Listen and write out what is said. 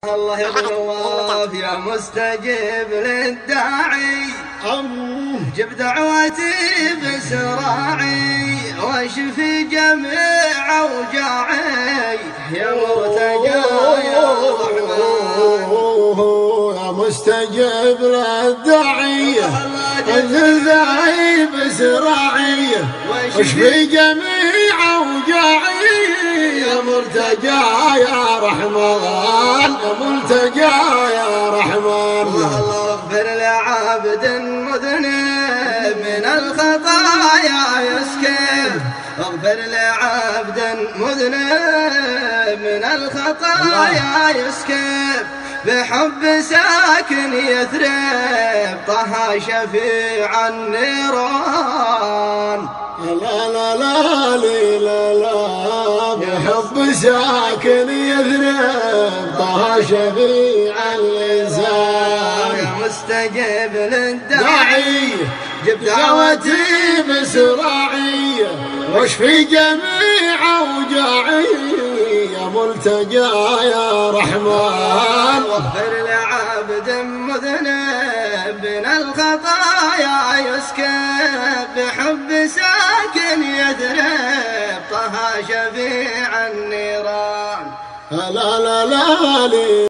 الله يطلب يا مستجيب للداعي، جب دعوتي بسراعي واشفي جميع اوجاعي يا مرتجى يا رحمن. يا مستجيب للداعي انزل داعي بسراعي واشفي جميع اوجاعي يا مرتجى يا رحمن، يا ملتجى يا رحمن. الله اغفر لعبد مذنب من الخطايا يسكب، اغفر لعبد مذنب من الخطايا يسكب، بحب ساكن يثرب طه شفيع النيران. لا لا لا لا لا بحب ساكن يثرب طه شفيع الإنسان. يا مستجيب للداعي جب دعوتي بسراعي واشفي جميع اوجاعي يا ملتجى يا رحمن. واغفر لعبد مذنب من الخطايا يسكب، بحب ساكن يثرب طه شفيع النيران. لا لا لا